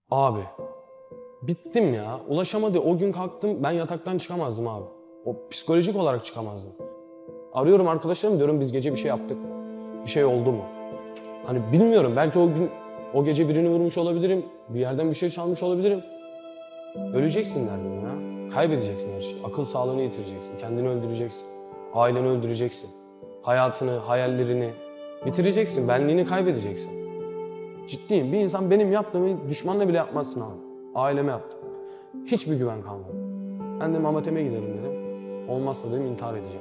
Abi bittim ya. Ulaşamadı. O gün kalktım, ben yataktan çıkamazdım abi. O psikolojik olarak çıkamazdım. Arıyorum arkadaşlarım, diyorum biz gece bir şey yaptık. Bir şey oldu mu? Hani bilmiyorum, belki o gün o gece birini vurmuş olabilirim. Bir yerden bir şey çalmış olabilirim. Öleceksin derdim ya. Kaybedeceksin her şeyi. Akıl sağlığını yitireceksin. Kendini öldüreceksin. Aileni öldüreceksin. Hayatını, hayallerini bitireceksin. Benliğini kaybedeceksin. Ciddiyim. Bir insan benim yaptığımı düşmanla bile yapmazsın abi. Aileme yaptım. Hiçbir güven kalmadı. Ben de Mamateme giderim dedim. Olmazsa dedim intihar edeceğim.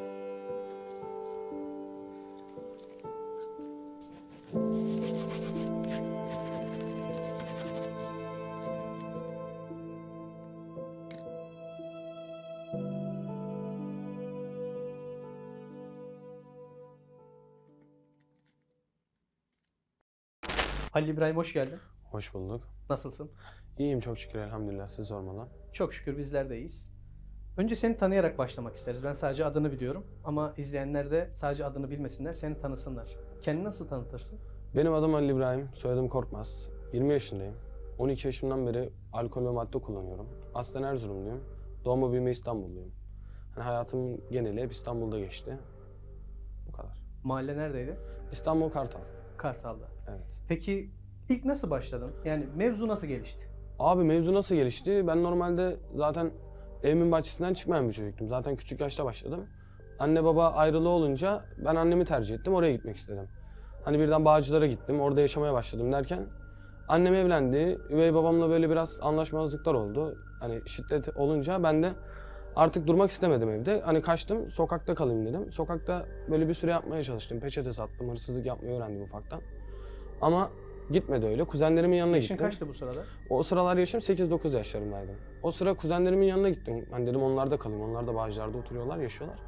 Halil İbrahim hoş geldin. Hoş bulduk. Nasılsın? İyiyim çok şükür elhamdülillah. Siz sormalı. Çok şükür bizler de iyiyiz. Önce seni tanıyarak başlamak isteriz. Ben sadece adını biliyorum ama izleyenler de sadece adını bilmesinler, seni tanısınlar. Kendini nasıl tanıtırsın? Benim adım Halil İbrahim. Soyadım Korkmaz. 20 yaşındayım. 12 yaşımdan beri alkol ve madde kullanıyorum. Aslen Erzurumluyum. Doğma büyüme İstanbulluyum. Hani hayatım geneli hep İstanbul'da geçti. Bu kadar. Mahalle neredeydi? İstanbul Kartal. Kartal'da. Evet. Peki ilk nasıl başladın? Yani mevzu nasıl gelişti? Abi mevzu nasıl gelişti? Ben normalde zaten evimin bahçesinden çıkmayan bir çocuktum. Zaten küçük yaşta başladım. Anne baba ayrılığı olunca ben annemi tercih ettim. Oraya gitmek istedim. Hani birden Bağcılar'a gittim. Orada yaşamaya başladım derken annem evlendi. Üvey babamla böyle biraz anlaşmazlıklar oldu. Hani şiddet olunca ben de artık durmak istemedim evde. Hani kaçtım, sokakta kalayım dedim. Sokakta böyle bir süre yapmaya çalıştım. Peçete sattım, hırsızlık yapmayı öğrendim ufaktan. Ama gitmedi öyle. Kuzenlerimin yanına Yaşın gittim. kaçtı bu sırada? O sıralar yaşım 8-9 yaşlarındaydım. O sıra kuzenlerimin yanına gittim. Hani dedim onlarda kalayım. Onlar da Bağcılar'da oturuyorlar, yaşıyorlar.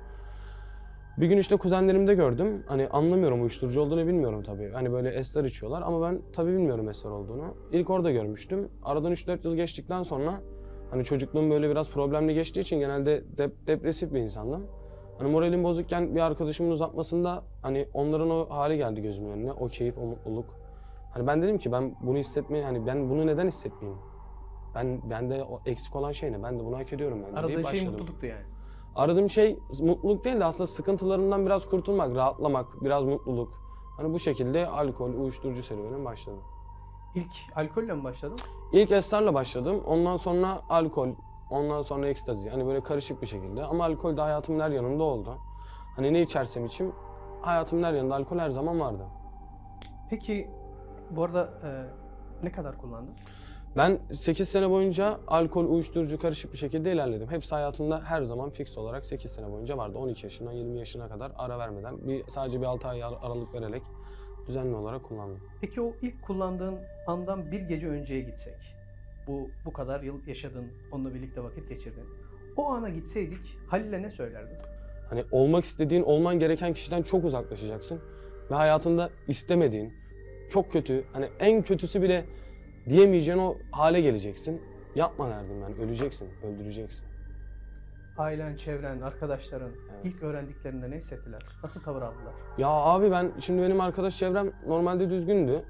Bir gün işte kuzenlerimde gördüm. Hani anlamıyorum, uyuşturucu olduğunu bilmiyorum tabii. Hani böyle esrar içiyorlar ama ben tabii bilmiyorum esrar olduğunu. İlk orada görmüştüm. Aradan 3-4 yıl geçtikten sonra hani çocukluğum böyle biraz problemli geçtiği için genelde depresif bir insandım. Hani moralim bozukken bir arkadaşımın uzatmasında hani onların o hali geldi gözümün önüne. O keyif, o mutluluk. Hani ben dedim ki ben bunu hissetmeyi, hani ben bunu neden hissetmeyeyim? Bende o eksik olan şey ne? Ben de bunu hak ediyorum bence diye Aradığın şey başladım. mutluluktu yani. Aradığım şey mutluluk değil de aslında sıkıntılarımdan biraz kurtulmak, rahatlamak, biraz mutluluk. Hani bu şekilde alkol, uyuşturucu serüvenim başladı. İlk alkolle mi başladın? İlk esrarla başladım. Ondan sonra alkol, ondan sonra ekstazi. Hani böyle karışık bir şekilde. Ama alkol de hayatımın her yanında oldu. Hani ne içersem içeyim, hayatımın her yanında alkol her zaman vardı. Peki bu arada ne kadar kullandın? Ben 8 sene boyunca alkol, uyuşturucu karışık bir şekilde ilerledim. Hepsi hayatımda her zaman fix olarak 8 sene boyunca vardı. 12 yaşından 20 yaşına kadar ara vermeden, sadece bir 6 ay aralık vererek düzenli olarak kullandım. Peki o ilk kullandığın andan bir gece önceye gitsek. Bu kadar yıl yaşadın, onunla birlikte vakit geçirdin. O ana gitseydik Halil'e ne söylerdin? Hani olmak istediğin, olman gereken kişiden çok uzaklaşacaksın. Ve hayatında istemediğin, çok kötü, hani en kötüsü bile diyemeyeceğin o hale geleceksin. Yapma derdim ben, öleceksin, öldüreceksin. Ailen, çevren, arkadaşların Evet. ilk öğrendiklerinde ne hissettiler? Nasıl tavır aldılar? Ya abi şimdi benim arkadaş çevrem normalde düzgündü.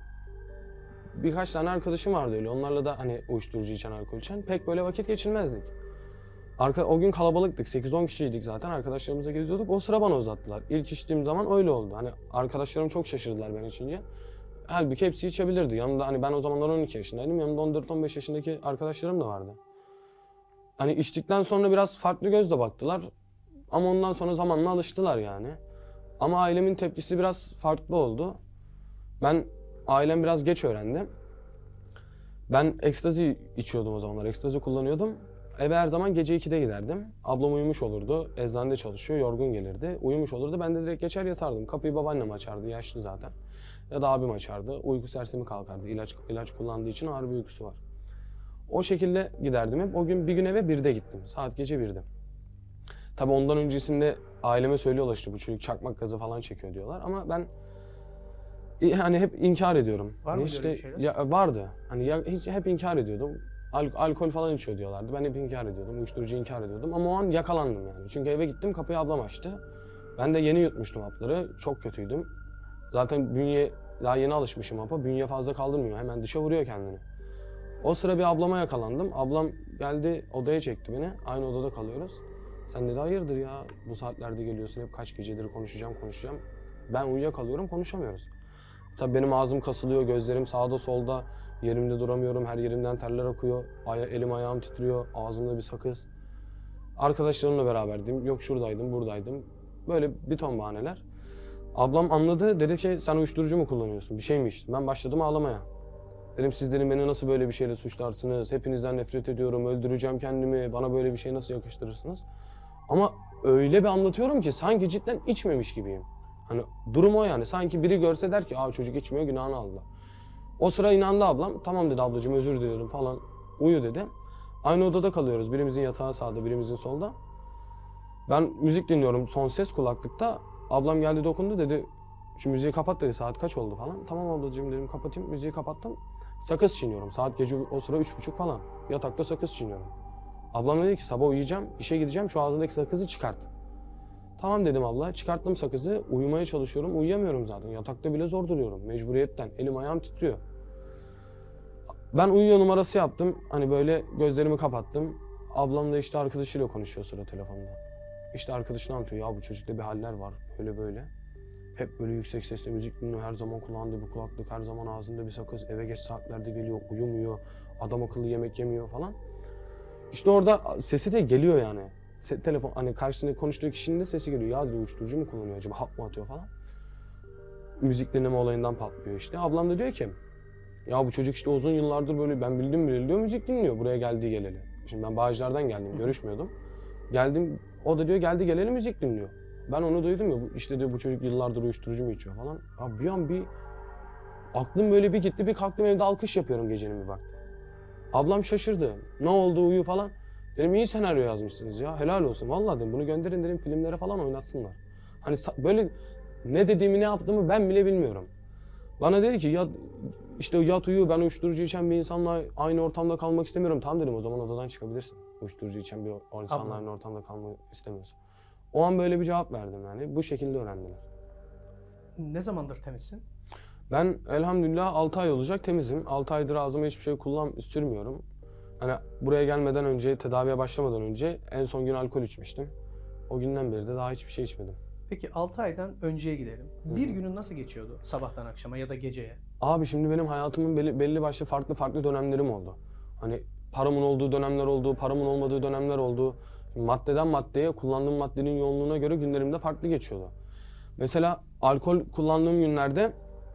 Birkaç tane arkadaşım vardı öyle. Onlarla da hani uyuşturucu içen, alkol içen. Pek böyle vakit geçirmezdik. O gün kalabalıktık. 8-10 kişiydik zaten. Arkadaşlarımızla geziyorduk. O sıra bana uzattılar. İlk içtiğim zaman öyle oldu. Hani arkadaşlarım çok şaşırdılar ben içince. Halbuki hepsi içebilirdi. Yanımda hani ben o zamanlar 12 yaşındaydım. Yanımda 14-15 yaşındaki arkadaşlarım da vardı. Hani içtikten sonra biraz farklı gözle baktılar. Ama ondan sonra zamanla alıştılar yani. Ama ailemin tepkisi biraz farklı oldu. Ailem biraz geç öğrendi. Ben ekstazi içiyordum o zamanlar. Ekstazi kullanıyordum. Eve her zaman gece 2'de giderdim. Ablam uyumuş olurdu. Eczanede çalışıyor, yorgun gelirdi. Uyumuş olurdu. Ben de direkt geçer yatardım. Kapıyı babaannem açardı, yaşlı zaten. Ya da abim açardı. Uyku sersemi kalkardı. İlaç kullandığı için ağır bir uykusu var. O şekilde giderdim hep. O gün bir gün eve 1'de gittim. Saat gece 1'de. Tabii ondan öncesinde aileme söylüyorlar işte bu çocuk çakmak gazı falan çekiyor diyorlar. Ama ben hani hep inkar ediyorum. Var Hani mıydı öyle bir şeyler? Ya vardı. Hani hep inkar ediyordum. Alkol falan içiyor diyorlardı. Ben hep inkar ediyordum. Uyuşturucu inkar ediyordum. Ama o an yakalandım yani. Çünkü eve gittim, kapıyı ablam açtı. Ben de yeni yutmuştum hapları. Çok kötüydüm. Zaten bünye daha yeni alışmışım hapa. Bünye fazla kaldırmıyor. Hemen dışa vuruyor kendini. O sıra bir ablama yakalandım. Ablam geldi odaya çekti beni. Aynı odada kalıyoruz. Sen dedi hayırdır ya bu saatlerde geliyorsun hep kaç gecedir konuşacağım. Ben uyuyakalıyorum konuşamıyoruz. Tabii benim ağzım kasılıyor, gözlerim sağda solda. Yerimde duramıyorum, her yerimden terler akıyor. Elim ayağım titriyor, ağzımda bir sakız. Arkadaşlarımla beraberdim. Yok şuradaydım, buradaydım. Böyle bir ton bahaneler. Ablam anladı, dedi ki sen uyuşturucu mu kullanıyorsun, bir şey mi içtin? Ben başladım ağlamaya. Dedim siz dedim beni nasıl böyle bir şeyle suçlarsınız? Hepinizden nefret ediyorum, öldüreceğim kendimi. Bana böyle bir şey nasıl yakıştırırsınız? Ama öyle bir anlatıyorum ki sanki cidden içmemiş gibiyim. Hani durum o yani. Sanki biri görse der ki aa çocuk içmiyor günahını aldılar. O sıra inandı ablam. Tamam dedi ablacığım özür dilerim falan. Uyu dedi. Aynı odada kalıyoruz. Birimizin yatağı sağda, birimizin solda. Ben müzik dinliyorum son ses kulaklıkta. Ablam geldi dokundu dedi. Şu müziği kapat dedi saat kaç oldu falan. Tamam ablacığım dedim kapatayım. Müziği kapattım. Sakız çiğniyorum. Saat gece o sıra 3.30 falan. Yatakta sakız çiğniyorum. Ablam dedi ki sabah uyuyacağım, işe gideceğim şu ağzındaki sakızı çıkart. Tamam dedim abla. Çıkarttım sakızı. Uyumaya çalışıyorum. Uyuyamıyorum zaten. Yatakta bile zor duruyorum. Mecburiyetten. Elim ayağım titriyor. Ben uyuyor numarası yaptım. Hani böyle gözlerimi kapattım. Ablam da işte arkadaşıyla konuşuyor sıra telefonda. İşte arkadaşına anlatıyor. Ya bu çocukta bir haller var. Böyle böyle. Hep böyle yüksek sesle müzik dinliyor. Her zaman kullandığı bir kulaklık. Her zaman ağzında bir sakız. Eve geç saatlerde geliyor. Uyumuyor. Adam akıllı yemek yemiyor falan. İşte orada sesi de geliyor yani. Telefon hani karşısında konuştuğu kişinin de sesi geliyor. Ya diyor uyuşturucu mu kullanıyor acaba hap mı atıyor falan. Müzik dinleme olayından patlıyor işte. Ablam da diyor ki ya bu çocuk işte uzun yıllardır böyle ben bildim bileli diyor müzik dinliyor buraya geldiği geleli. Şimdi ben Bağcılar'dan geldim görüşmüyordum. Geldim o da diyor geldi geleli müzik dinliyor. Ben onu duydum ya işte diyor bu çocuk yıllardır uyuşturucu mu içiyor falan. Ya bir an bir aklım böyle bir gitti bir kalktım evde alkış yapıyorum gecenin bir vakti. Ablam şaşırdı. Ne oldu uyu falan. Dedim iyi senaryo yazmışsınız ya helal olsun. Vallahi dedim bunu gönderin dedim filmlere falan oynatsınlar. Hani böyle ne dediğimi ne yaptığımı ben bile bilmiyorum. Bana dedi ki ya işte yat uyu ben uyuşturucu içen bir insanla aynı ortamda kalmak istemiyorum. Tamam dedim o zaman odadan çıkabilirsin. Uyuşturucu içen bir o insanla aynı ortamda kalmak istemiyorsun. O an böyle bir cevap verdim yani. Bu şekilde öğrendiler. Ne zamandır temizsin? Ben elhamdülillah 6 ay olacak temizim. 6 aydır ağzıma hiçbir şey sürmüyorum. Hani buraya gelmeden önce, tedaviye başlamadan önce en son gün alkol içmiştim. O günden beri de daha hiçbir şey içmedim. Peki 6 aydan önceye gidelim. Bir günün nasıl geçiyordu sabahtan akşama ya da geceye? Abi şimdi benim hayatımın belli başlı farklı dönemlerim oldu. Hani paramın olduğu dönemler oldu, paramın olmadığı dönemler oldu. Maddeden maddeye kullandığım maddenin yoğunluğuna göre günlerimde farklı geçiyordu. Mesela alkol kullandığım günlerde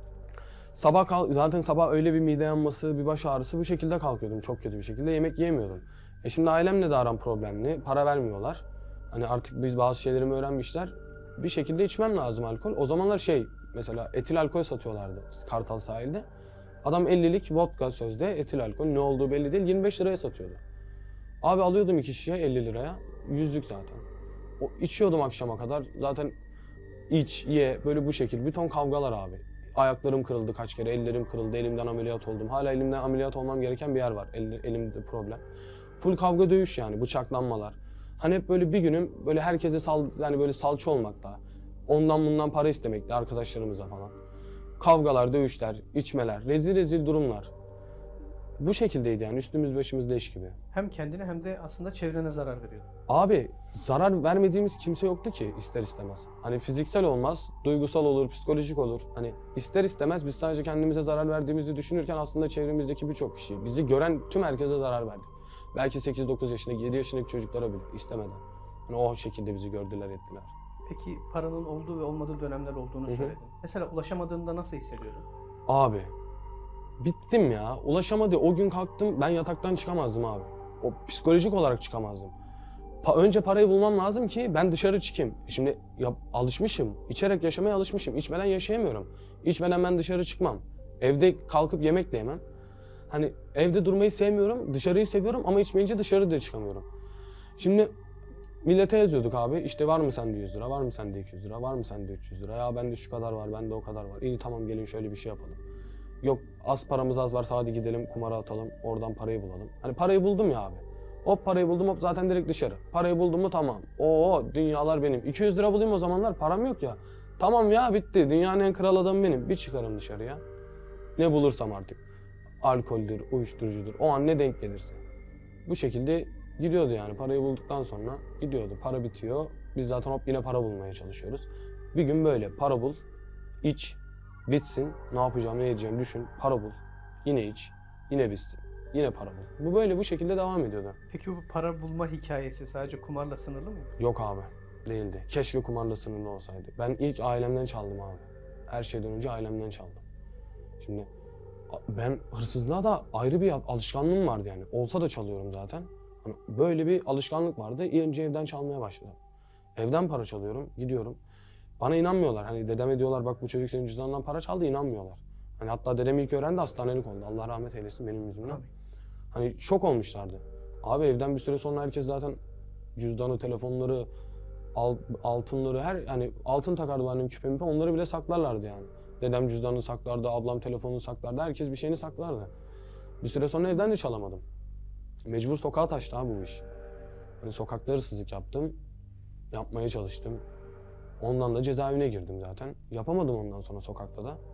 zaten sabah öyle bir mide yanması, bir baş ağrısı bu şekilde kalkıyordum çok kötü bir şekilde. Yemek yiyemiyordum. Şimdi ailemle de aram problemli. Para vermiyorlar. Hani artık biz bazı şeylerimi öğrenmişler. Bir şekilde içmem lazım alkol. O zamanlar mesela etil alkol satıyorlardı Kartal sahilde. Adam 50'lik vodka sözde etil alkol ne olduğu belli değil 25 liraya satıyordu. Abi alıyordum 2 şişe 50 liraya. Yüzlük zaten. İçiyordum akşama kadar. Zaten iç, ye böyle bu şekil. Bir ton kavgalar abi. Ayaklarım kırıldı kaç kere, ellerim kırıldı, elimden ameliyat oldum. Hala elimden ameliyat olmam gereken bir yer var. Elimde problem. Full kavga dövüş yani, bıçaklanmalar. Hani hep böyle bir günüm böyle herkese yani böyle salça olmakta. Ondan bundan para istemekte arkadaşlarımıza falan. Kavgalar, dövüşler, içmeler, rezil durumlar. Bu şekildeydi yani üstümüz başımız leş gibi. Hem kendine hem de aslında çevrene zarar veriyordu. Abi zarar vermediğimiz kimse yoktu ki ister istemez. Hani fiziksel olmaz, duygusal olur, psikolojik olur. Hani ister istemez biz sadece kendimize zarar verdiğimizi düşünürken aslında çevremizdeki birçok kişi, bizi gören tüm herkese zarar verdik. Belki 8-9 yaşındaki, 7 yaşındaki çocuklara bile istemeden. Hani o şekilde bizi gördüler, ettiler. Peki paranın olduğu ve olmadığı dönemler olduğunu söyledin. Mesela ulaşamadığında nasıl hissediyordun? Abi bittim ya. Ulaşamadı. O gün kalktım ben yataktan çıkamazdım abi. O psikolojik olarak çıkamazdım. Önce parayı bulmam lazım ki ben dışarı çıkayım. Şimdi alışmışım. İçerek yaşamaya alışmışım. İçmeden yaşayamıyorum. İçmeden ben dışarı çıkmam. Evde kalkıp yemek de yemem. Hani evde durmayı sevmiyorum. Dışarıyı seviyorum ama içmeyince dışarı da çıkamıyorum. Şimdi millete yazıyorduk abi. İşte var mı sende 100 lira? Var mı sende 200 lira? Var mı sende 300 lira? Ya bende şu kadar var. Bende o kadar var. İyi tamam gelin şöyle bir şey yapalım. Yok paramız az varsa hadi gidelim kumara atalım. Oradan parayı bulalım. Hani parayı buldum ya abi. Hop parayı buldum hop zaten direkt dışarı. Parayı buldum mu tamam. Oo dünyalar benim. 200 lira bulayım o zamanlar param yok ya. Tamam ya bitti. Dünyanın en kral adamı benim. Bir çıkarım dışarıya. Ne bulursam artık. alkoldür, uyuşturucudur. O an ne denk gelirse. Bu şekilde gidiyordu yani. Parayı bulduktan sonra gidiyordu. Para bitiyor. Biz zaten hop yine para bulmaya çalışıyoruz. Bir gün böyle para bul, iç, bitsin. Ne yapacağım, ne edeceğim düşün. Para bul, yine iç, yine bitsin. Yine para bul. Bu böyle bu şekilde devam ediyordu. Peki bu para bulma hikayesi sadece kumarla sınırlı mı? Yok abi, değildi. Keşke kumarla sınırlı olsaydı. Ben ilk ailemden çaldım abi. Her şeyden önce ailemden çaldım. Şimdi ben hırsızlığa da ayrı bir alışkanlığım vardı yani. Olsa da çalıyorum zaten. Hani böyle bir alışkanlık vardı. Önce evden çalmaya başladım. Evden para çalıyorum, gidiyorum. Bana inanmıyorlar. Hani dedeme diyorlar bak bu çocuk senin cüzdanından para çaldı, inanmıyorlar. Hani hatta dedem ilk öğrendi hastanelik oldu. Allah rahmet eylesin benim yüzümden. Hani şok olmuşlardı. Abi evden bir süre sonra herkes zaten cüzdanı, telefonları, altınları, hani altın takardı annem küpemi, onları bile saklarlardı yani. Dedem cüzdanını saklardı, ablam telefonunu saklardı, herkes bir şeyini saklardı. Bir süre sonra evden de çalamadım. Mecbur sokağa taştı abi bu iş. Hani sokakta hırsızlık yaptım, yapmaya çalıştım. Ondan da cezaevine girdim zaten. Yapamadım ondan sonra sokakta da.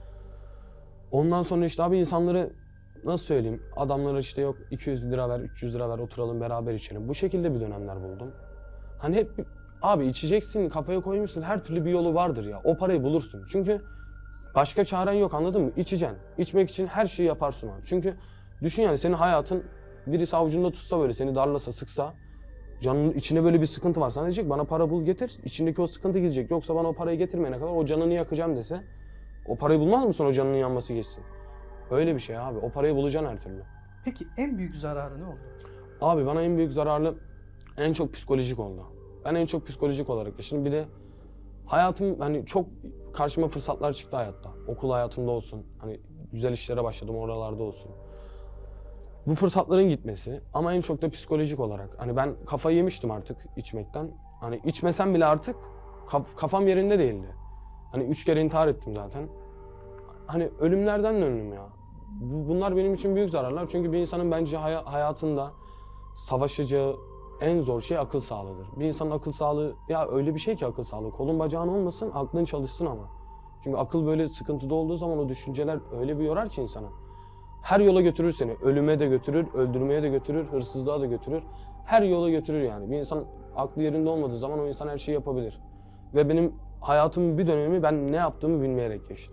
Ondan sonra işte abi insanları nasıl söyleyeyim, adamlara işte yok 200 lira ver, 300 lira ver, oturalım beraber içelim. Bu şekilde bir dönemler buldum. Hani hep abi içeceksin, kafaya koymuşsun, her türlü bir yolu vardır ya. O parayı bulursun. Çünkü başka çaren yok, anladın mı? İçeceksin. İçmek için her şeyi yaparsın abi. Çünkü düşün yani senin hayatın birisi avucunda tutsa böyle seni darlasa, sıksa, canının içine böyle bir sıkıntı var. Sana diyecek bana para bul getir, içindeki o sıkıntı gidecek. Yoksa bana o parayı getirmeyene kadar o canını yakacağım dese, o parayı bulmaz mısın o canının yanması geçsin? Öyle bir şey abi. O parayı bulacaksın her türlü. Peki en büyük zararı ne oldu? Abi bana en büyük zararlı en çok psikolojik oldu. Ben en çok psikolojik olarak yaşadım. Bir de hayatım hani çok karşıma fırsatlar çıktı hayatta. Okul hayatımda olsun. Hani güzel işlere başladım oralarda olsun. Bu fırsatların gitmesi ama en çok da psikolojik olarak. Hani ben kafayı yemiştim artık içmekten. Hani içmesem bile artık kafam yerinde değildi. Hani 3 kere intihar ettim zaten. Hani ölümlerden döndüm ya. Bunlar benim için büyük zararlar. Çünkü bir insanın bence hayatında savaşacağı en zor şey akıl sağlığıdır. Bir insanın akıl sağlığı, ya öyle bir şey ki akıl sağlığı. Kolun bacağın olmasın, aklın çalışsın ama. Çünkü akıl böyle sıkıntıda olduğu zaman o düşünceler öyle bir yorar ki insanı. Her yola götürür seni. Ölüme de götürür, öldürmeye de götürür, hırsızlığa da götürür. Her yola götürür yani. Bir insan aklı yerinde olmadığı zaman o insan her şeyi yapabilir. Ve benim hayatımın bir dönemi ben ne yaptığımı bilmeyerek geçti.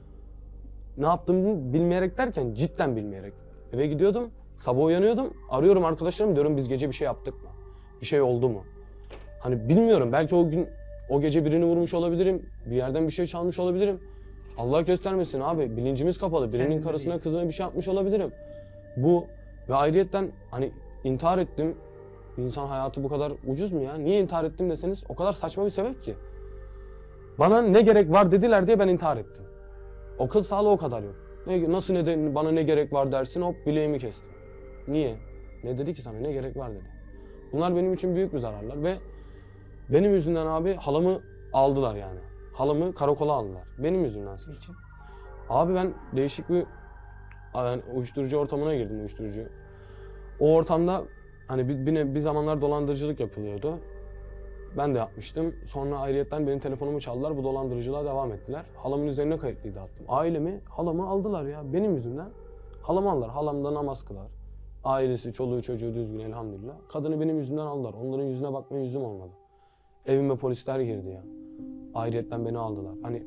Ne yaptığımı bilmeyerek derken cidden bilmeyerek. Eve gidiyordum, sabah uyanıyordum, arıyorum arkadaşlarım diyorum biz gece bir şey yaptık mı? Bir şey oldu mu? Hani bilmiyorum, belki o gün, o gece birini vurmuş olabilirim, bir yerden bir şey çalmış olabilirim. Allah göstermesin abi, bilincimiz kapalı. Birinin Kendine karısına, değil. kızına bir şey yapmış olabilirim. Bu ve ayrıyetten hani intihar ettim. İnsan hayatı bu kadar ucuz mu ya? Niye intihar ettim deseniz o kadar saçma bir sebep ki. Bana ne gerek var dediler diye ben intihar ettim. Akıl sağlığı o kadar yok. Nasıl bana ne gerek var dersin hop bileğimi kestim. Niye? Ne dedi ki sana ne gerek var dedi. Bunlar benim için büyük bir zararlar ve benim yüzümden abi halamı aldılar yani. Halamı karakola aldılar. Benim yüzümden sırf. Niçin? Abi ben değişik bir yani uyuşturucu ortamına girdim, uyuşturucu. O ortamda hani bir zamanlar dolandırıcılık yapılıyordu. Ben de yapmıştım. Sonra ayrıyetten benim telefonumu çaldılar. Bu dolandırıcılığa devam ettiler. Halamın üzerine kayıtlıydı hattım. Ailemi, halamı aldılar ya. Benim yüzümden. Halamı aldılar. Halam da namaz kılar. Ailesi, çoluğu, çocuğu düzgün elhamdülillah. Kadını benim yüzümden aldılar. Onların yüzüne bakmaya yüzüm olmadı. Evime polisler girdi ya. Ayrıyetten beni aldılar. Hani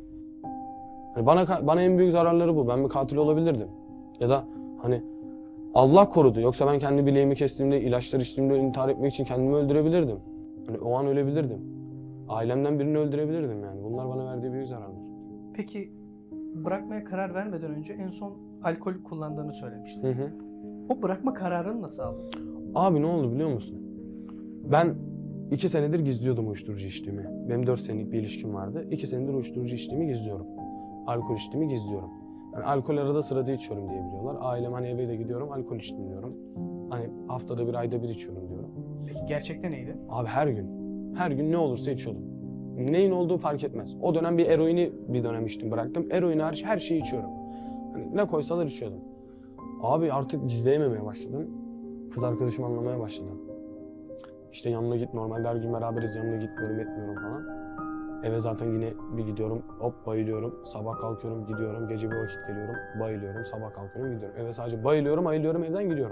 bana en büyük zararları bu. Ben bir katil olabilirdim. Ya da hani Allah korudu. Yoksa ben kendi bileğimi kestiğimde, ilaçlar içtiğimde intihar etmek için kendimi öldürebilirdim. Hani o an ölebilirdim. Ailemden birini öldürebilirdim yani. Bunlar bana verdiği büyük zararlar. Peki bırakmaya karar vermeden önce en son alkol kullandığını söylemiştin. Hı hı. O bırakma kararını nasıl aldın? Abi ne oldu biliyor musun? Ben 2 senedir gizliyordum uyuşturucu içtiğimi. Benim 4 senelik bir ilişkim vardı. 2 senedir uyuşturucu içtiğimi gizliyorum. Alkol içtiğimi gizliyorum. Yani alkol arada sırada içiyorum diye biliyorlar. Ailem hani eve de gidiyorum alkol içtim diyorum. Hani haftada bir, ayda bir içiyorum diyorum. Peki gerçekte neydi? Abi her gün. Her gün ne olursa içiyordum. Neyin olduğu fark etmez. O dönem bir eroini bir dönem içtim bıraktım. Eroini hariç her şeyi içiyorum. Hani ne koysalar içiyordum. Abi artık gizleyememeye başladım. Kız arkadaşımı anlamaya başladım. İşte yanına git, normalde her gün beraberiz, yanına gitmiyorum, etmiyorum falan. Eve zaten yine bir gidiyorum, hop bayılıyorum. Sabah kalkıyorum, gidiyorum. Gece bir vakit geliyorum, bayılıyorum. Sabah kalkıyorum, gidiyorum. Eve sadece bayılıyorum, ayılıyorum, evden gidiyorum.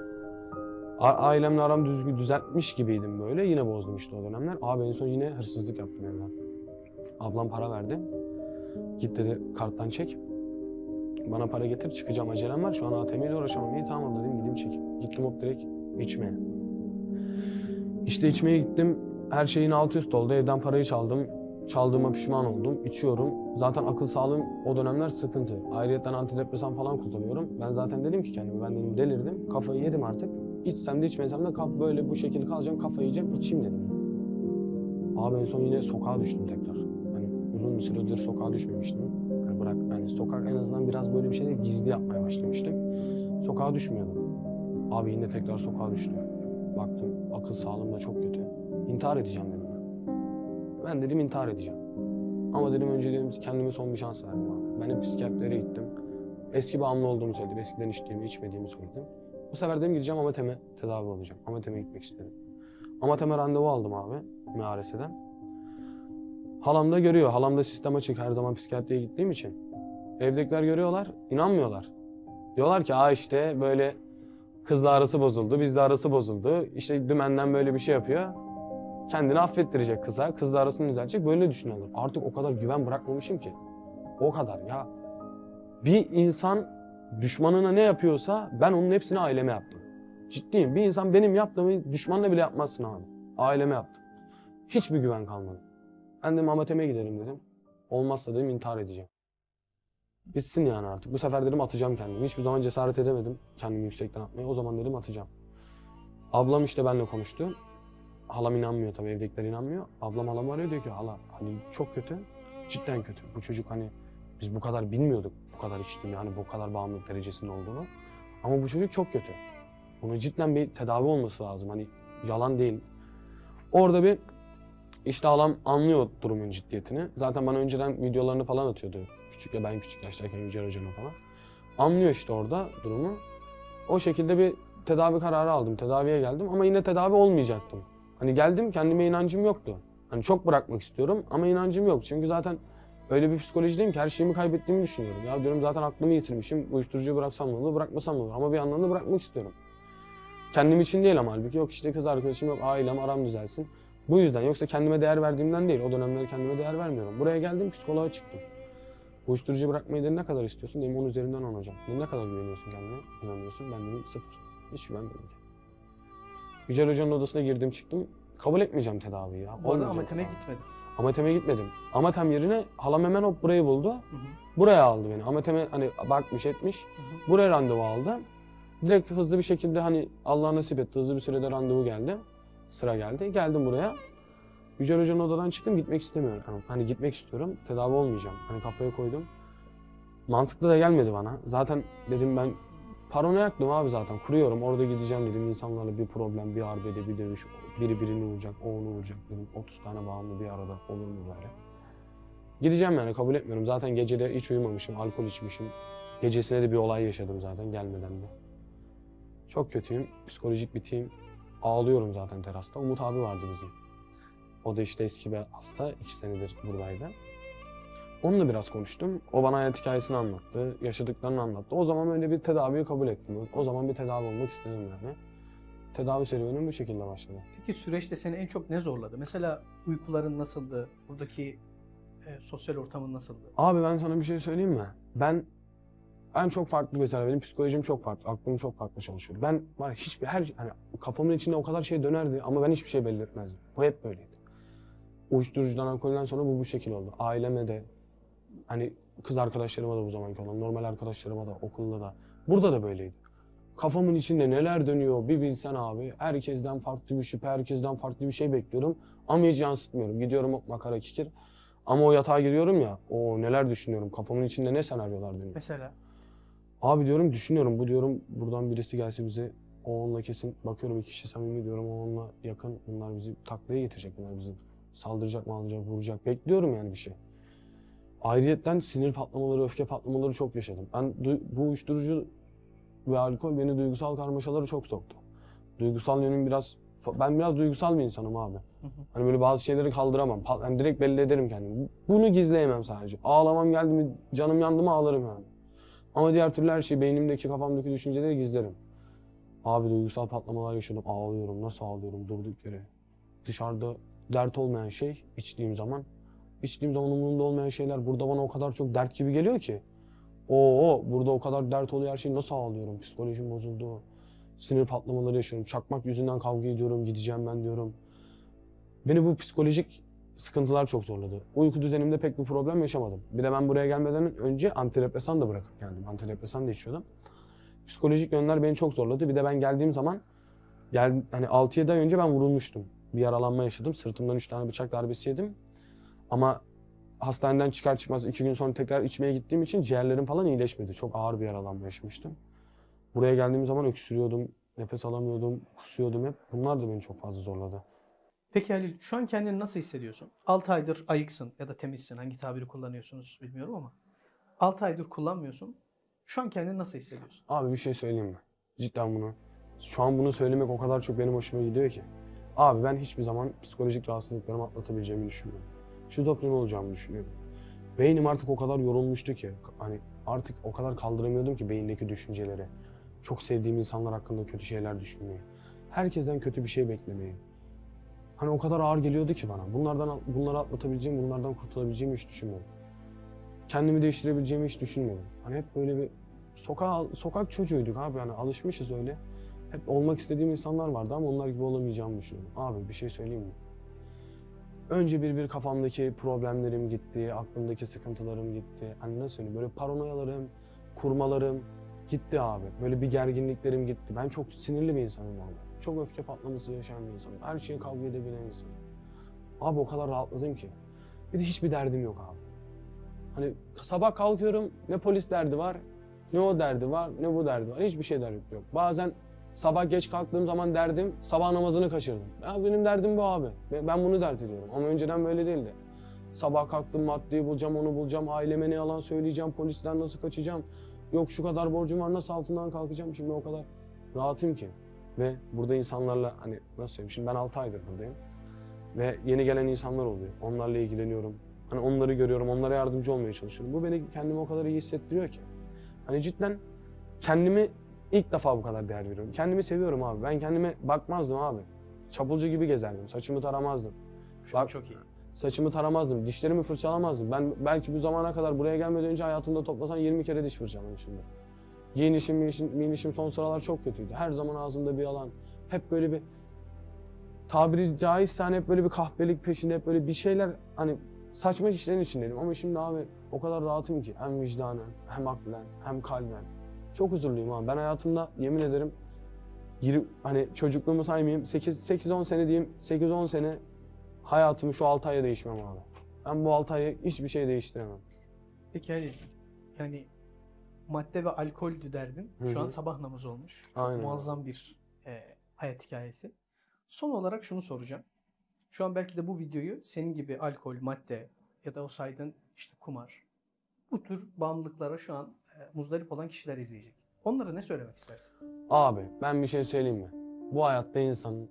Ailemle aram düzeltmiş gibiydim böyle. Yine bozdum işte o dönemler. Abi en son yine hırsızlık yaptım evden. Ablam para verdi. Git dedi karttan çek. Bana para getir, çıkacağım, acelem var. Şu an ATM ile uğraşamam. İyi tamam dedim, gideyim çekeyim. Gittim hop direkt içmeye. İşte içmeye gittim. Her şeyin alt üst oldu. Evden parayı çaldım. Çaldığıma pişman oldum. İçiyorum. Zaten akıl sağlığım o dönemler sıkıntı. Ayrıyeten antidepresan falan kullanıyorum. Ben zaten dedim ki kendime, ben dedim delirdim. Kafayı yedim artık. İçsem de içmesem de böyle bu şekilde kalacağım. Kafayı yiyeceğim, içeyim dedim. Abi en son yine sokağa düştüm tekrar. Hani uzun bir süredir sokağa düşmemiştim. Hani bırak, yani sokak en azından biraz böyle bir şeyleri gizli yapmaya başlamıştım. Sokağa düşmüyordum. Abi yine tekrar sokağa düştüm. Baktım akıl sağlığım da çok kötü. İntihar edeceğim dedim ben. Ben dedim intihar edeceğim. Ama dedim önce dedim kendime son bir şans verdim abi. Ben hep psikiyatrere gittim. Eski bağımlı olduğumu söyledim. Eskiden içtiğimi, içmediğimi söyledim. Bu sefer dedim gideceğim Amatem'e tedavi olacağım. Amatem'e gitmek istedim. Amatem'e randevu aldım abi MHRS'den. Halam da görüyor. Halam da sistem açık, her zaman psikiyatriye gittiğim için. Evdekiler görüyorlar, inanmıyorlar. Diyorlar ki işte böyle kızla arası bozuldu, bizle arası bozuldu. İşte dümenden böyle bir şey yapıyor. Kendini affettirecek kıza, kızla arasını düzeltecek, böyle düşünüyorlar. Artık o kadar güven bırakmamışım ki. O kadar ya. Bir insan düşmanına ne yapıyorsa ben onun hepsini aileme yaptım. Ciddiyim. Bir insan benim yaptığımı düşmanla bile yapmazsın abi. Aileme yaptım. Hiçbir güven kalmadı. Ben de Amatem'e gidelim dedim. Olmazsa dedim intihar edeceğim. Bitsin yani artık. Bu sefer dedim atacağım kendimi. Hiçbir zaman cesaret edemedim kendimi yüksekten atmaya. O zaman dedim atacağım. Ablam işte benimle konuştu. Halam inanmıyor tabii, evdekiler inanmıyor. Ablam halamı arıyor, diyor ki hala hani çok kötü. Cidden kötü. Bu çocuk hani biz bu kadar bilmiyorduk bu kadar içtiğini, hani bu kadar bağımlılık derecesinde olduğunu. Ama bu çocuk çok kötü. Bunun cidden bir tedavi olması lazım. Hani yalan değil. Orada bir işte halam anlıyor durumun ciddiyetini. Zaten bana önceden videolarını falan atıyordu. Ben küçük yaştayken Yücel Hoca'nın falan. Anlıyor işte orada durumu. O şekilde bir tedavi kararı aldım. Tedaviye geldim ama yine tedavi olmayacaktım. Hani geldim, kendime inancım yoktu. Hani çok bırakmak istiyorum ama inancım yok. Çünkü zaten öyle bir psikolojideyim ki her şeyimi kaybettiğimi düşünüyorum. Ya diyorum zaten aklımı yitirmişim. Uyuşturucuyu bıraksam ne olur, bırakmasam ne olur. Ama bir yandan da bırakmak istiyorum. Kendim için değil ama halbuki yok işte kız arkadaşım, yok ailem, aram düzelsin. Bu yüzden, yoksa kendime değer verdiğimden değil. O dönemler kendime değer vermiyorum. Buraya geldim, psikoloğa çıktım. Uyuşturucu bırakmayı dedim, ne kadar istiyorsun? Dedim 10 üzerinden 10 hocam. Dedim ne kadar güveniyorsun kendine? İnanıyorsun. Ben dedim 0. Hiç güvenmiyorum. Yücel Hoca'nın odasına girdim çıktım. Kabul etmeyeceğim tedaviyi ya. Bu arada Amatem'e gitmedin. Amatem'e gitmedim. Amatem yerine halam hemen hop burayı buldu. Hı hı. Buraya aldı beni. Amatem'e hani bakmış etmiş. Hı hı. Buraya randevu aldı. Direkt hızlı bir şekilde hani Allah nasip etti. Hızlı bir sürede randevu geldi. Sıra geldi. Geldim buraya. Yücel Hoca'nın odadan çıktım. Gitmek istemiyorum. Hani gitmek istiyorum. Tedavi olmayacağım. Hani kafaya koydum. Mantıklı da gelmedi bana. Zaten dedim ben paranoyaktım abi zaten. Kuruyorum. Orada gideceğim dedim. İnsanlarla bir problem, bir arbede, bir dövüş. Biri birini vuracak, o onu vuracak dedim. 30 tane bağımlı bir arada olur mu böyle? Gideceğim yani, kabul etmiyorum. Zaten gecede hiç uyumamışım, alkol içmişim. Gecesine de bir olay yaşadım zaten gelmeden de. Çok kötüyüm, psikolojik bitiyim. Ağlıyorum zaten terasta. Umut abi vardı bizim. O da işte eski bir hasta, 2 senedir buradaydı. Onunla biraz konuştum. O bana hayat hikayesini anlattı, yaşadıklarını anlattı. O zaman öyle bir tedaviyi kabul ettim. O zaman bir tedavi olmak istedim yani. Tedavi serüvenim bu şekilde başladı. Peki süreçte seni en çok ne zorladı? Mesela uykuların nasıldı? Buradaki sosyal ortamın nasıldı? Abi ben sana bir şey söyleyeyim mi? Ben çok farklı mesela, benim psikolojim çok farklı, aklım çok farklı çalışıyor. Ben var hani kafamın içinde o kadar şey dönerdi ama ben hiçbir şey belli etmezdim. Bu hep böyleydi. Uyuşturucudan, alkolden sonra bu şekil oldu. Aileme de, hani kız arkadaşlarıma da bu zamanki olan, normal arkadaşlarıma da, okulda da, burada da böyleydi. Kafamın içinde neler dönüyor bir bilsen abi. Herkesten farklı bir şüphe, herkesten farklı bir şey bekliyorum. Ama hiç yansıtmıyorum. Gidiyorum hop makara kikir. Ama o yatağa giriyorum ya, o neler düşünüyorum. Kafamın içinde ne senaryolar dönüyor. Mesela? Abi diyorum, düşünüyorum. Bu diyorum buradan birisi gelse bize, o onunla kesin bakıyorum, 2 kişi samimi diyorum, o onunla yakın. Bunlar bizi taklaya getirecek, bunlar bizi saldıracak, vuracak. Bekliyorum yani bir şey. Ayrıyetten sinir patlamaları, öfke patlamaları çok yaşadım. Ben bu uyuşturucu ve alkol beni duygusal karmaşalara çok soktu. Duygusal yönüm biraz Ben biraz duygusal bir insanım abi. Hani böyle bazı şeyleri kaldıramam. Ben direkt belli ederim kendimi. Bunu gizleyemem sadece. Ağlamam geldi mi, canım yandı mı ağlarım yani. Ama diğer türlü her şeyi, beynimdeki, kafamdaki düşünceleri gizlerim. Abi duygusal patlamalar yaşadım. Ağlıyorum. Nasıl ağlıyorum durduk yere. Dışarıda dert olmayan şey içtiğim zaman. İçtiğim zaman umurumda olmayan şeyler burada bana o kadar çok dert gibi geliyor ki. Burada o kadar dert oluyor her şey, nasıl ağlıyorum. Psikolojim bozuldu. Sinir patlamaları yaşıyorum. Çakmak yüzünden kavga ediyorum. Gideceğim ben diyorum. Beni bu psikolojik sıkıntılar çok zorladı. Uyku düzenimde pek bir problem yaşamadım. Bir de ben buraya gelmeden önce antidepresan da bırakıp geldim. Antidepresan da içiyordum. Psikolojik yönler beni çok zorladı. Bir de ben geldiğim zaman hani 6-7 ay önce ben vurulmuştum. Bir yaralanma yaşadım. Sırtımdan 3 tane bıçak darbesi yedim. Ama hastaneden çıkar çıkmaz 2 gün sonra tekrar içmeye gittiğim için ciğerlerim falan iyileşmedi. Çok ağır bir yaralanma yaşamıştım. Buraya geldiğim zaman öksürüyordum, nefes alamıyordum, kusuyordum hep. Bunlar da beni çok fazla zorladı. Peki Halil, şu an kendini nasıl hissediyorsun? 6 aydır ayıksın ya da temizsin. Hangi tabiri kullanıyorsunuz bilmiyorum ama. 6 aydır kullanmıyorsun. Şu an kendini nasıl hissediyorsun? Abi bir şey söyleyeyim mi? Cidden bunu. Şu an bunu söylemek o kadar çok benim hoşuma gidiyor ki. Abi ben hiçbir zaman psikolojik rahatsızlıklarımı atlatabileceğimi düşünmüyorum. Şizofren olacağımı düşünüyorum. Beynim artık o kadar yorulmuştu ki. Hani artık o kadar kaldıramıyordum ki beyindeki düşünceleri. Çok sevdiğim insanlar hakkında kötü şeyler düşünmeyi. Herkesten kötü bir şey beklemeyi. Hani o kadar ağır geliyordu ki bana. Bunları atlatabileceğim, bunlardan kurtulabileceğimi hiç düşünmüyorum. Kendimi değiştirebileceğimi hiç düşünmüyorum. Hani hep böyle bir sokak çocuğuyduk abi, yani alışmışız öyle. Hep olmak istediğim insanlar vardı ama onlar gibi olamayacağımı düşünüyorum. Abi bir şey söyleyeyim mi? Önce bir kafamdaki problemlerim gitti, aklımdaki sıkıntılarım gitti. Hani nasıl söyleyeyim, böyle paranoyalarım, kurmalarım gitti abi. Böyle bir gerginliklerim gitti. Ben çok sinirli bir insanım abi. Çok öfke patlaması yaşayan bir insanım. Her şeye kavga edebilen insanım. Abi o kadar rahatladım ki. Bir de hiçbir derdim yok abi. Hani sabah kalkıyorum, ne polis derdi var, ne o derdi var, ne bu derdi var. Hiçbir şey derdi yok. Bazen sabah geç kalktığım zaman derdim, sabah namazını kaçırdım. Ya benim derdim bu abi. Ben bunu dert ediyorum. Ama önceden böyle değildi. Sabah kalktım, maddeyi bulacağım, onu bulacağım, aileme ne yalan söyleyeceğim, polisten nasıl kaçacağım, yok şu kadar borcum var, nasıl altından kalkacağım. Şimdi o kadar rahatım ki. Ve burada insanlarla, hani nasıl söyleyeyim, şimdi ben 6 aydır buradayım. Ve yeni gelen insanlar oluyor. Onlarla ilgileniyorum. Hani onları görüyorum, onlara yardımcı olmaya çalışıyorum. Bu beni kendimi o kadar iyi hissettiriyor ki. Hani cidden kendimi ilk defa bu kadar değer veriyorum. Kendimi seviyorum abi. Ben kendime bakmazdım abi. Çapulcu gibi gezerdim. Saçımı taramazdım. Şu an çok iyi. Saçımı taramazdım. Dişlerimi fırçalamazdım. Ben belki bu zamana kadar, buraya gelmeden önce hayatımda toplasan 20 kere diş fırçalamışımdır. Giyinişim son sıralar çok kötüydü. Her zaman ağzımda bir yalan. Hep böyle bir, tabiri caizse hani hep böyle bir kahpelik peşinde, hep böyle bir şeyler, hani saçma işlerin içindeydim. Ama şimdi abi o kadar rahatım ki, hem vicdanen, hem aklen, hem kalben. Çok huzurluyum abi. Ben hayatımda yemin ederim, hani çocukluğumu saymayayım, 8-10 sene diyeyim, 8-10 sene hayatımı şu 6 aya değişmem abi. Ben bu 6 aya hiçbir şey değiştiremem. Peki Halil, yani madde ve alkoldü derdin. Şu an sabah namazı olmuş. Çok Aynen. muazzam bir hayat hikayesi. Son olarak şunu soracağım. Şu an belki de bu videoyu senin gibi alkol, madde ya da o saydığın işte kumar, bu tür bağımlılıklara şu an muzdarip olan kişiler izleyecek. Onlara ne söylemek istersin? Abi ben bir şey söyleyeyim mi? Bu hayatta insanın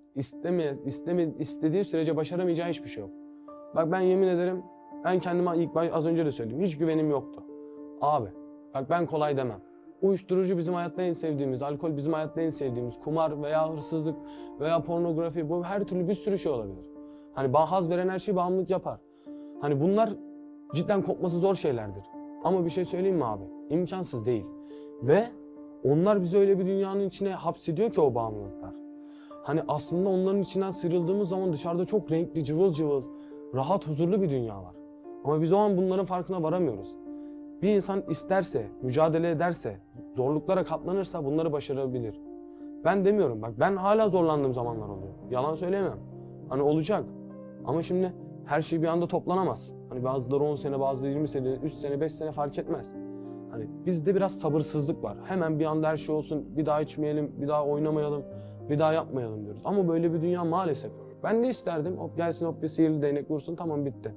istediği sürece başaramayacağı hiçbir şey yok. Bak ben yemin ederim, ben kendime az önce de söyledim, hiç güvenim yoktu. Abi bak ben kolay demem. Uyuşturucu bizim hayatta en sevdiğimiz, alkol bizim hayatta en sevdiğimiz, kumar veya hırsızlık veya pornografi, bu her türlü bir sürü şey olabilir. Hani haz veren her şey bağımlılık yapar. Hani bunlar cidden kopması zor şeylerdir. Ama bir şey söyleyeyim mi abi? İmkansız değil. Ve onlar bizi öyle bir dünyanın içine hapsediyor ki o bağımlılıklar. Hani aslında onların içinden sıyrıldığımız zaman dışarıda çok renkli, cıvıl cıvıl, rahat, huzurlu bir dünya var. Ama biz o an bunların farkına varamıyoruz. Bir insan isterse, mücadele ederse, zorluklara katlanırsa bunları başarabilir. Ben demiyorum, bak ben hala zorlandığım zamanlar oluyor. Yalan söyleyemem. Hani olacak. Ama şimdi her şey bir anda toplanamaz. Hani bazıları 10 sene, bazıları 20 sene, 3 sene, 5 sene fark etmez. Hani bizde biraz sabırsızlık var. Hemen bir anda her şey olsun, bir daha içmeyelim, bir daha oynamayalım, bir daha yapmayalım diyoruz. Ama böyle bir dünya maalesef. Ben de isterdim, hop gelsin, hop bir sihirli değnek vursun, tamam bitti.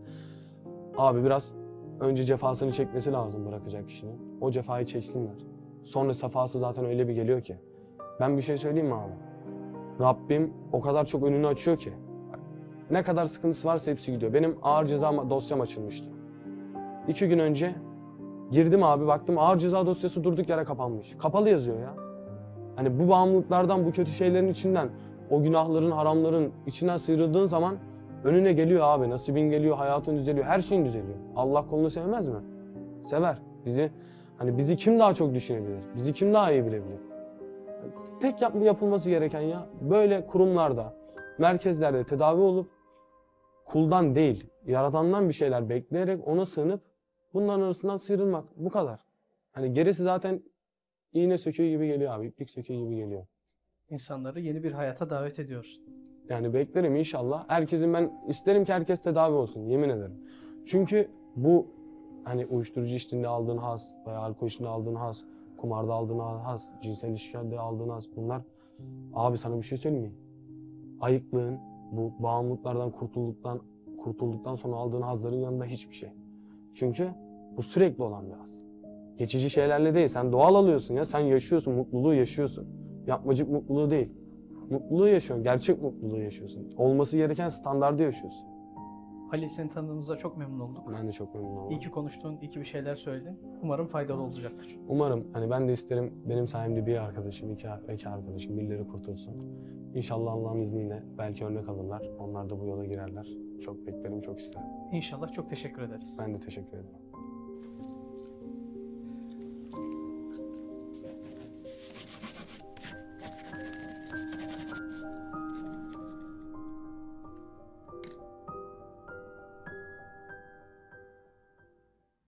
Abi biraz önce cefasını çekmesi lazım bırakacak kişinin. O cefayı çeksinler. Sonra safhası zaten öyle bir geliyor ki. Ben bir şey söyleyeyim mi abi? Rabbim o kadar çok önünü açıyor ki. Ne kadar sıkıntısı varsa hepsi gidiyor. Benim ağır ceza dosyam açılmıştı. 2 gün önce girdim abi, baktım ağır ceza dosyası durduk yere kapanmış. Kapalı yazıyor ya. Hani bu bağımlılıklardan, bu kötü şeylerin içinden, o günahların, haramların içinden sıyrıldığın zaman önüne geliyor abi. Nasibin geliyor, hayatın düzeliyor, her şeyin düzeliyor. Allah kulunu sevmez mi? Sever. Bizi kim daha çok düşünebilir? Bizi kim daha iyi bilebilir? Tek yapılması gereken ya böyle kurumlarda, merkezlerde tedavi olup kuldan değil, yaratandan bir şeyler bekleyerek ona sığınıp bunların arasından sıyrılmak. Bu kadar. Hani gerisi zaten iğne söküğü gibi geliyor abi, iplik söküğü gibi geliyor. İnsanları yeni bir hayata davet ediyorsun. Yani beklerim inşallah. Ben isterim ki herkes tedavi olsun, yemin ederim. Çünkü bu hani uyuşturucu içtiğinde aldığın haz veya alkol içtiğinde aldığın haz, kumarda aldığın haz, cinsel ilişkide aldığın haz, bunlar abi sana bir şey söyleyeyim mi? Ayıklığın, bu bağımlılıklardan kurtulduktan sonra aldığın hazların yanında hiçbir şey. Çünkü bu sürekli olan bir haz. Geçici şeylerle değil, sen doğal alıyorsun ya, sen yaşıyorsun, mutluluğu yaşıyorsun. Yapmacık mutluluğu değil. Mutluluğu yaşıyorsun, gerçek mutluluğu yaşıyorsun. Olması gereken standardı yaşıyorsun. Halil, seni tanıdığımızda çok memnun olduk. Ben de çok memnun oldum. İyi ki konuştun, iyi ki bir şeyler söyledin. Umarım faydalı olacaktır. Umarım, hani ben de isterim benim sayemde bir arkadaşım, iki arkadaşım, birileri kurtulsun. İnşallah Allah'ın izniyle belki örnek alırlar. Onlar da bu yola girerler. Çok beklerim, çok isterim. İnşallah. Çok teşekkür ederiz. Ben de teşekkür ederim.